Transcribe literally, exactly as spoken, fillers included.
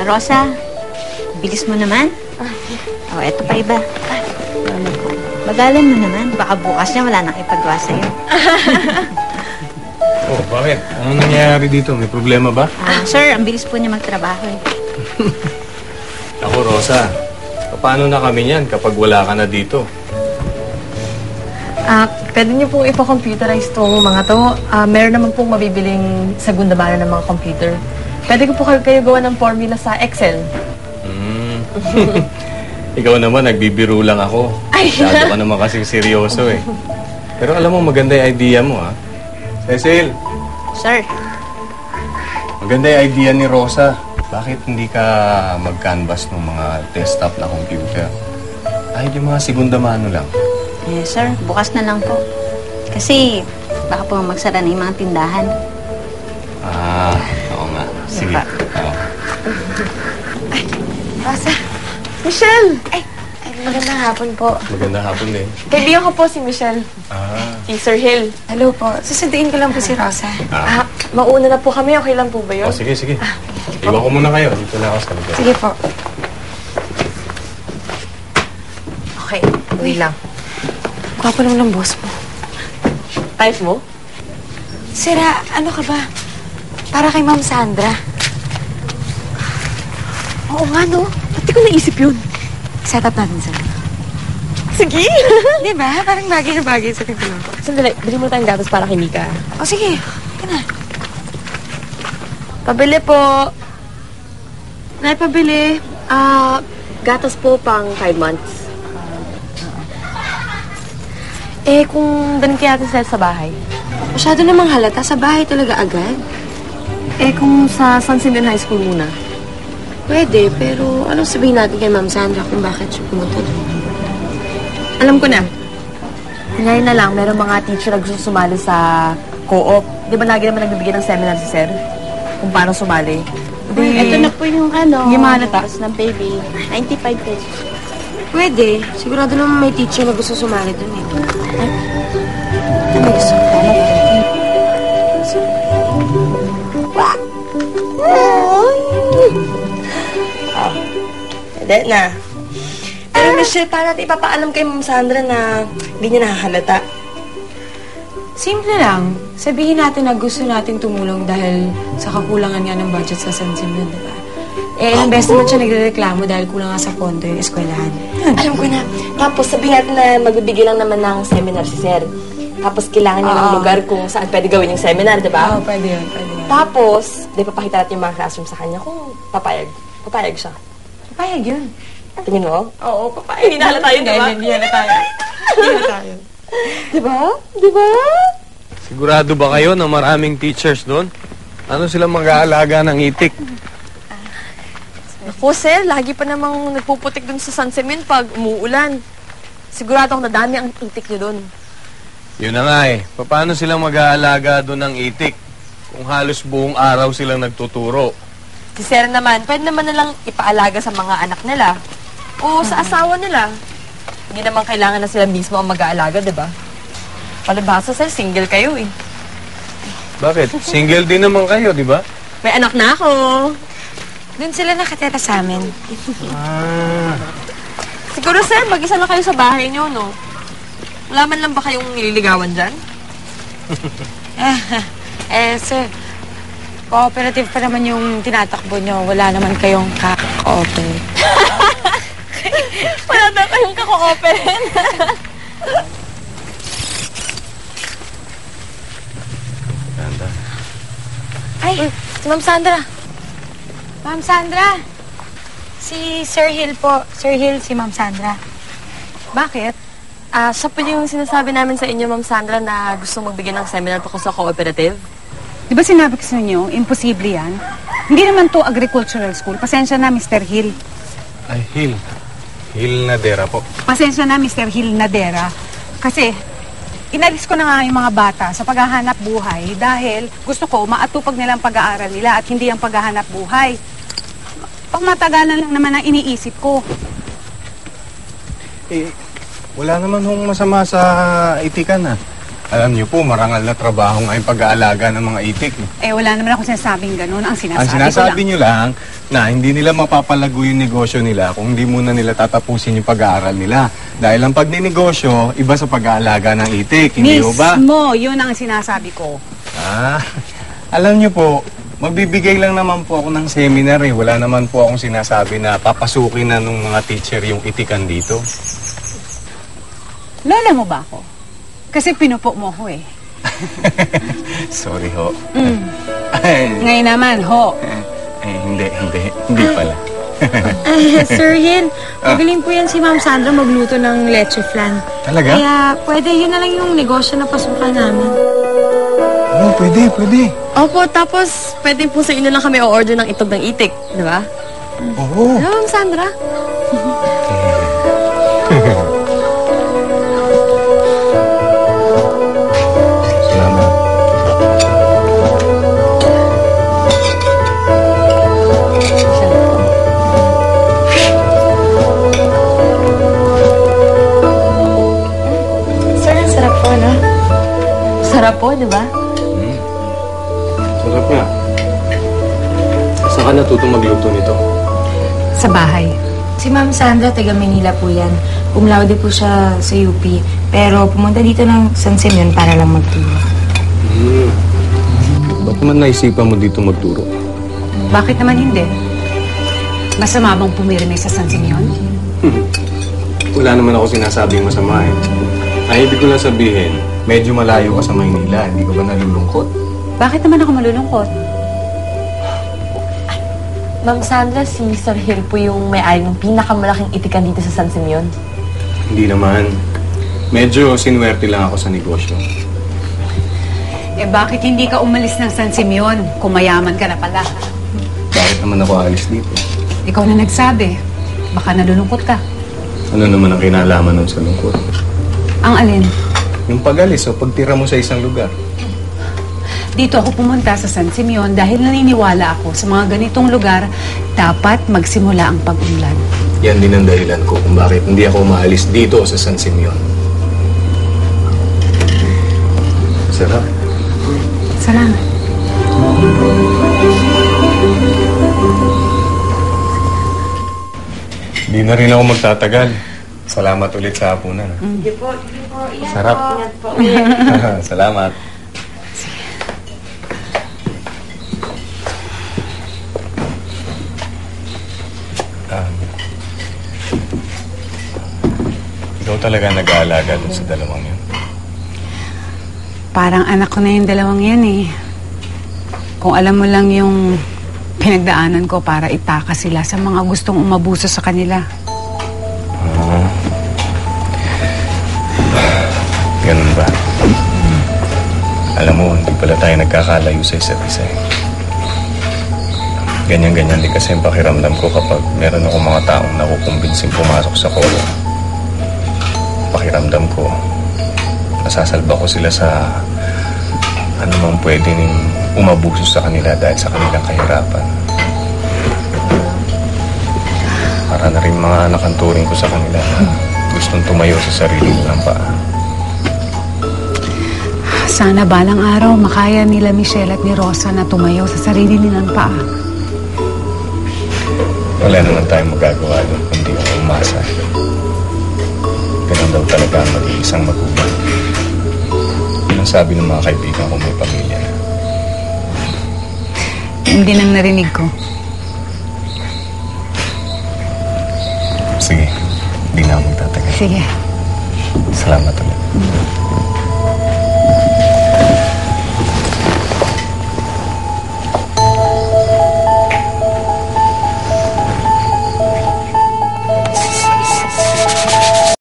Rosa, bilis mo naman. Oh, eto pa iba. Bagalan mo naman. Baka bukas niya wala nang ipagawa sa'yo. Oh, bakit? Anong nangyayari dito? May problema ba? Ah, sir, ang bilis po niya magtrabaho eh. Ako, Rosa. Paano na kami niyan kapag wala ka na dito? Ah, pwede niyo pong ipa-computerize tong mga to. Ah, meron naman pong mabibiling segunda mano ng mga computer. Pwede ko po kayo, kayo gawa ng formula sa Excel. Hmm. Ikaw naman, nagbibiro lang ako. Masyado ka naman kasing seryoso eh. Pero alam mo, maganda yung idea mo, ha? Cecil! Sir. Maganda yung idea ni Rosa. Bakit hindi ka mag-canvas ng mga desktop na computer? Kahit yung mga segunda mano lang. Yes, sir. Bukas na lang po. Kasi baka po magsara na yung mga tindahan. Ah, oo nga. Sige. Oo. Ay, Rosa! Michelle! Ay, ay, magandang hapon po. Magandang hapon din. Kaibigan ko po si Michelle. Ah. Si Sir Hill. Hello po. Susunduin ko lang po si Rosa. Ah, mauna na po kami. Okay lang po ba yun? Oh, sige, sige. Iwan ko muna kayo. Dito na ako sa lugar. Sige po. Okay, wait lang. Gwapo naman ng boss mo. Type mo? Sira, ano ka ba? Para kay Ma'am Sandra. Oo nga, no? Ba't ko naisip yun? Set up natin sila. Sige! Di ba? Parang bagay na bagay sa akin lang. Sandali, bili mo tayong gatas para kay Mika. O sige, ka na. Pabili po. Nay, pabili. Ah, gatas po pang five months. Eh, kung danin kaya natin sa bahay. Masyado namang halata. Sa bahay talaga agad. Eh, kung sa San Simeon High School muna. Pwede, pero anong sabihin natin kay Ma'am Sandra kung bakit siya pumunta doon? Alam ko na. Ngayon na lang, meron mga teacher na gusto sumali sa co-op. Di ba lagi naman nagbibigay ng seminar si Sir? Kung paano sumali. Di, ito na po yung ano. Yung mga nata. Ng baby. ninety-five pesos. Pwede. Sigurado naman may teacher na gusto sumali doon eh. Ay. Ito may gusto. Pwede na. Pero Michelle, paano natin ipapaalam kay Ma'am Sandra na hindi niya nakahalata? Simple lang. Sabihin natin na gusto natin tumulong dahil sa kakulangan nga ng budget sa San Simeon, di ba? Eh, ilang beses naman siya nagreklamo dahil kulang nga sa pondo yung eskwelahan. Alam ko na. Tapos sabihin natin na magbibigay lang naman ng seminar si Sir. Tapos kailangan niya ng Oo. lugar kung saan pwede gawin yung seminar, di ba? Oo, pwede yun, pwede yun. Tapos, di papakita natin yung mga classroom sa kanya kung papayag. Papayag siya. Papayag yun. Tingin mo? Oo, papayag. Hindi nahalata yun, di ba? Hindi halata yun. Hindi halata yun. Di ba? Di ba? Sigurado ba kayo na maraming teachers doon? Ano silang mag-aalaga ng itik? Ako, Sir, lagi pa namang nagpuputik dun sa San Simeon pag umuulan. Sigurado akong nadami ang itik niyo dun. Yun na nga eh. Paano silang mag-aalaga doon ng itik? Kung halos buong araw silang nagtuturo. Si Sir naman, pwede naman nalang ipaalaga sa mga anak nila. O sa asawa nila. Hindi naman kailangan na sila mismo ang mag-aalaga, di ba? Palibhasa, Sir, single kayo eh. Bakit? Single din naman kayo, di ba? May anak na ako. Doon sila nakatira sa amin. Ah. Siguro, Sir, mag-isa na kayo sa bahay niyo, no? Wala man lang ba kayong nililigawan dyan? eh, sir, cooperative pa naman yung tinatakbo nyo. Wala naman kayong ka-cooperate. Wala na kayong kako-open. Ganda. Ay, si Ma'am Sandra. Ma'am Sandra. Si Sir Hill po. Sir Hill, si Ma'am Sandra. Bakit? Ah, siya po yung sinasabi namin sa inyo, Ma'am Sandra, na gusto magbigay ng seminar tungkol sa cooperative. Di ba sinabi ko sa inyo, imposible yan? Hindi naman to agricultural school. Pasensya na, Mister Hill. Ay, Hill. Hill Nadera po. Pasensya na, Mister Hill Nadera. Kasi, inalis ko na nga yung mga bata sa paghahanap buhay dahil gusto ko maatupag nilang pag-aaral nila at hindi ang paghahanap buhay. Pangmatagalan lang naman ang iniisip ko. Eh, wala naman hong masama sa itikan, ha? Alam niyo po, marangal na trabaho nga yung pag-aalaga ng mga itik. Eh, wala naman akong sinasabing ganun. Ang sinasabi, Ang sinasabi ko lang. niyo lang, na hindi nila mapapalago yung negosyo nila kung hindi muna nila tatapusin yung pag-aaral nila. Dahil ang pagninegosyo, iba sa pag-aalaga ng itik, hindi ho ba? Mismo, yun ang sinasabi ko. Ah, alam niyo po, magbibigay lang naman po ako ng seminar eh. Wala naman po akong sinasabi na papasukin na nung mga teacher yung itikan dito. Lola mo ba ako? Kasi pinupo mo ko eh. Sorry ho. Mm. Ay, Ngayon naman, ho. eh, hindi, hindi, hindi pala. Ay, Sir Hill, magaling po yan si Ma'am Sandra magluto ng leche flan. Talaga? Kaya pwede yun na lang yung negosyo na pasukan namin. Oo, pwede, pwede. Opo, tapos pwede po sa inyo lang kami o-order ng itog ng itik, di ba? Oo. Di ba, Ma'am Sandra? Salamat. Sir, ang sarap po, no? Sarap po, di ba? Sarap nga. Saan ka natutong magluto nito? Sa bahay. Si Ma'am Sandra, taga Manila po yan. Cum laude po siya sa U P. Pero pumunta dito ng San Simeon para lang magturo. Hmm. Ba't naman naisipan mo dito magturo? Bakit naman hindi? Masama bang pumirmi sa San Simeon? Wala naman ako sinasabing masama eh. Ang ibig ko lang sabihin, medyo malayo ka sa Maynila. Hindi ka ba nalulungkot? Bakit naman ako malulungkot? Ma'am Sandra, si Sir Hill po yung may-ari ng pinakamalaking itikan dito sa San Simeon. Hindi naman. Medyo sinwerte lang ako sa negosyo. Eh bakit hindi ka umalis ng San Simeon kung mayaman ka na pala? Bakit naman ako alis dito? Ikaw na nagsabi. Baka nalulungkot ka. Ano naman ang kinalaman nun sa lungkot? Ang alin? Yung pag-alis o pagtira mo sa isang lugar. Dito ako pumunta sa San Simeon dahil naniniwala ako sa mga ganitong lugar dapat magsimula ang pag-unlad. Yan din ang dahilan ko kung bakit hindi ako maalis dito sa San Simeon. Sarap. Salamat. Hindi na rin ako magtatagal. Salamat ulit sa hapunan. Sige po, sige po. Ingat Sarap. po. Ingat po. Salamat. Um, ikaw talaga nag-aalaga dun sa dalawang yun. Parang anak ko na yung dalawang yan eh. Kung alam mo lang yung pinagdaanan ko para itaka sila sa mga gustong umabuso sa kanila. Ah. Ganun ba? Alam mo, hindi pala tayo nagkakalayo sa isa't isa eh. Ganyan-ganyan din kasi ang pakiramdam ko kapag meron ako mga taong nakukumbinsing pumasok sa kolo. Pakiramdam ko, nasasalba ko sila sa anumang pwedeng umabuso sa kanila dahil sa kanilang kahirapan. Para na rin mga anak ang turing ko sa kanila na gustong tumayo sa sarili nilang paa. Sana balang araw makaya nila Michelle at ni Rosa na tumayo sa sarili nilang paa. Wala naman tayong magagawa doon kundi ang umasa. Ganun daw talaga ang mag-iisang magulang. Yun ang sabi ng mga kaibigan ko may pamilya. Hindi nang narinig ko. Sige, hindi na ako magtatagal. Sige. Salamat ulit.